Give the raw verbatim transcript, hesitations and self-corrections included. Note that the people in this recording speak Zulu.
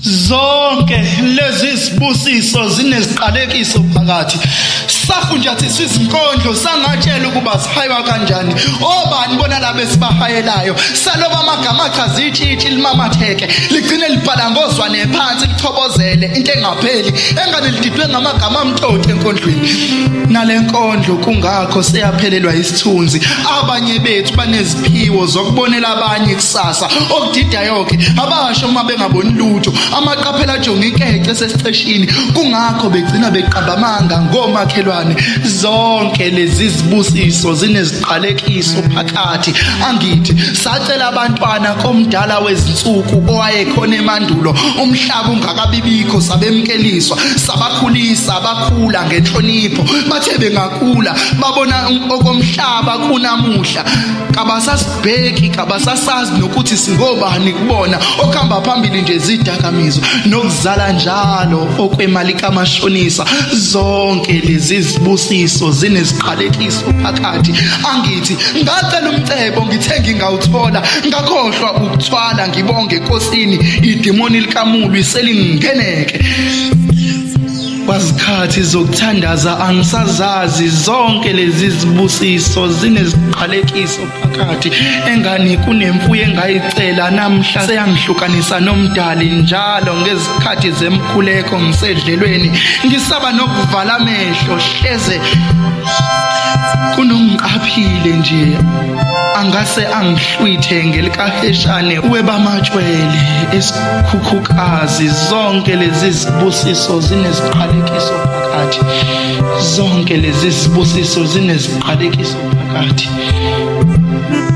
zonke lezi zibusiso zineziqalekiso phakathi. Safunjathiswa izinkondlo sangatshela ukuba sihayiwa kanjani. Obani bona laba esibahayelayo saloba amagama achaza itshitshi limamatheke ligcine libhala ngozwane phansi lithobozele into engapheli engane lididwe ngamagama amtoti enkondlweni. Nale nkondlo kungakho seyaphelelwa isithunzi. Abanye bethu baneziphiwo zokubonela abanye kusasa okudida yonke abasho uma bengaboni lutho amaqaphela ajonga inkece sesiceshini. Kungakho begcina beqabamanga ngomakhelwane. Zonke lezi zibusiso zineziqalekiso phakathi. Angithi sacela abantwana komdala wezinsuku owayekhona emandulo umhlaba ungakabibikho sabemkeliswa sabakhulisa abakhula ngenhlonipho bathe bengakhula babona okomhlaba kunamuhla kabasasibheki kabasasazi nokuthi singobani kubona okuhamba phambili nje zidakamizwa nokuzala njalo okwemali kamashonisa. Zonke lezi zibusiso zineziqalekiso phakathi. Angithi ngacela umcebo ngithe ngingawuthola ngakhohlwa ukuthwala ngibonge enkosini idemoni likamulu selingeneke. Kwazikhathi zokuthandaza angisazazi zonke lezi zibusiso zineziqalekiso phakathi. Engani kunemfuyo engayicela namhla seyangihlukanisa nomdali njalo ngezikhathi zemkhuleko ngisedlelweni ngisaba nokuvala amehlo hleze kunongiqaphile nje angase angihlwithe ngelikaheshane uwebamatshwele esikhukhukazi. Zonke lezi zibusiso zineziqalekiso phakathi. Zonke lezi zibusiso zineziqalekiso phakathi.